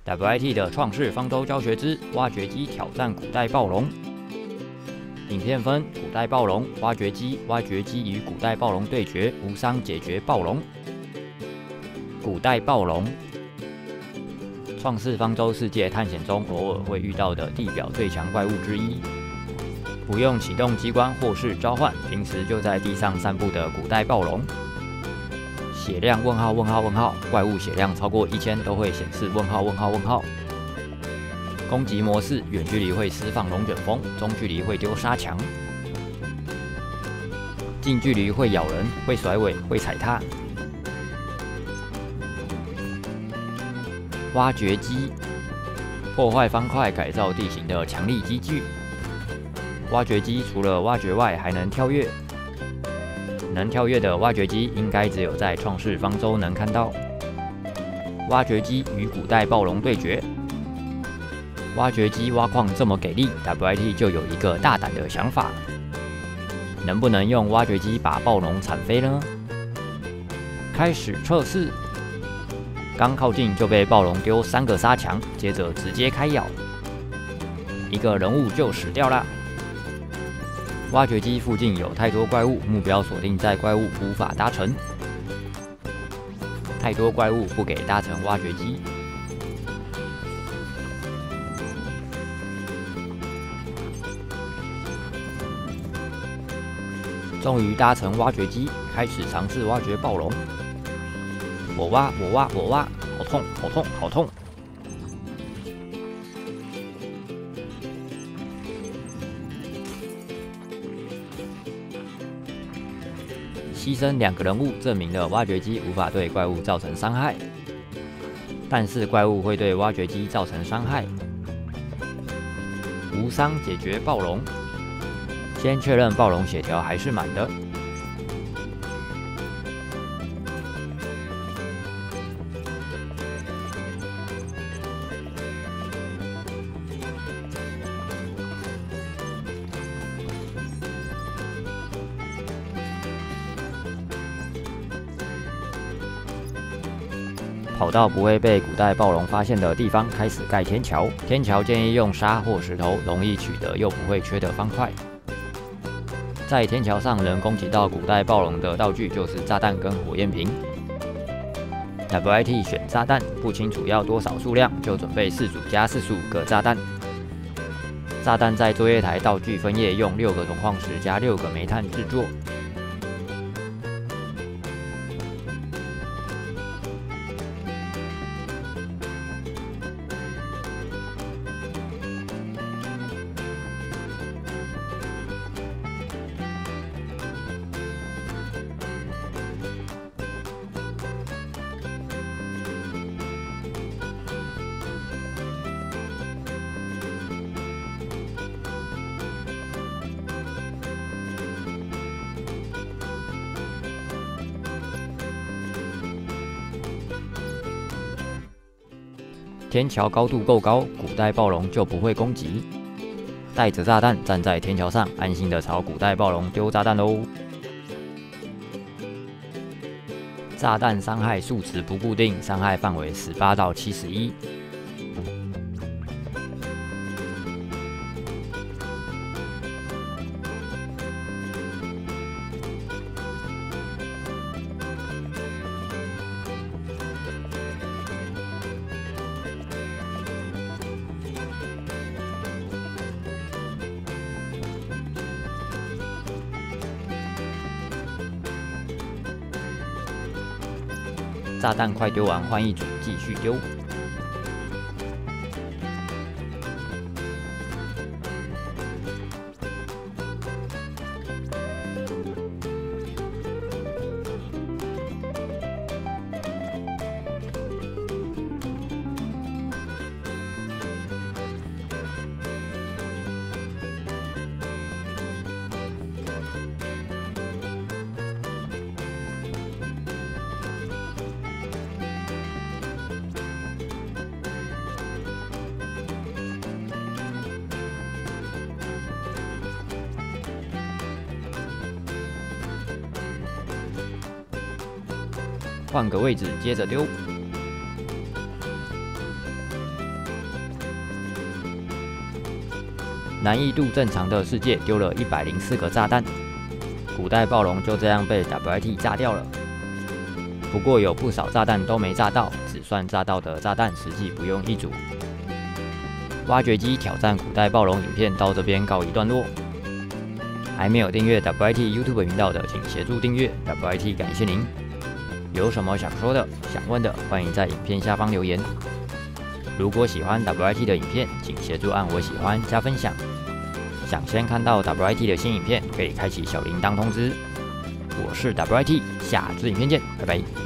WIT 的创世方舟教学之挖掘机挑战古代暴龙。影片分古代暴龙、挖掘机与古代暴龙对决，无伤解决暴龙。古代暴龙，创世方舟世界探险中偶尔会遇到的地表最强怪物之一。不用启动机关或是召唤，平时就在地上散步的古代暴龙。血量问号问号问号，怪物血量超过1000都会显示问号问号问号。攻击模式：远距离会释放龙卷风，中距离会丢沙墙，近距离会咬人、会甩尾、会踩踏。挖掘机，破坏方块、改造地形的强力机具。挖掘机除了挖掘外，还能跳跃。能跳跃的挖掘机应该只有在创世方舟能看到。挖掘机与古代暴龙对决。挖掘机挖矿这么给力 ，WIT 就有一个大胆的想法，能不能用挖掘机把暴龙铲飞呢？开始测试，刚靠近就被暴龙丢3个沙墙，接着直接开咬，一个人物就死掉啦。挖掘机附近有太多怪物，目标锁定在怪物，无法搭乘。太多怪物不给搭乘挖掘机。终于搭乘挖掘机，开始尝试挖掘暴龙。我挖，好痛，好痛，好痛！牺牲2个人物，证明了挖掘机无法对怪物造成伤害，但是怪物会对挖掘机造成伤害。无伤解决暴龙。先确认暴龙血条还是满的。跑到不会被古代暴龙发现的地方，开始盖天桥。天桥建议用沙或石头，容易取得又不会缺的方块。在天桥上能攻击到古代暴龙的道具就是炸弹跟火焰瓶。WIT 选炸弹，不清楚要多少数量，就准备4组加45个炸弹。炸弹在作业台道具分页用6个铜矿石加6个煤炭制作。天桥高度够高，古代暴龙就不会攻击。带着炸弹站在天桥上，安心的朝古代暴龙丢炸弹喽。炸弹伤害数值不固定，伤害范围18到71。炸弹快丢完，换一组继续丢。换个位置，接着丢。 难易度正常的世界丢了104个炸弹，古代暴龙就这样被 WIT 炸掉了。不过有不少炸弹都没炸到，只算炸到的炸弹实际不用一组。挖掘机挑战古代暴龙影片到这边告一段落。还没有订阅 WIT YouTube 频道的，请协助订阅 WIT， 感谢您。有什么想说的、想问的，欢迎在影片下方留言。如果喜欢 WIT 的影片，请协助按我喜欢加分享。想先看到 WIT 的新影片，可以开启小铃铛通知。我是 WIT， 下支影片见，拜拜。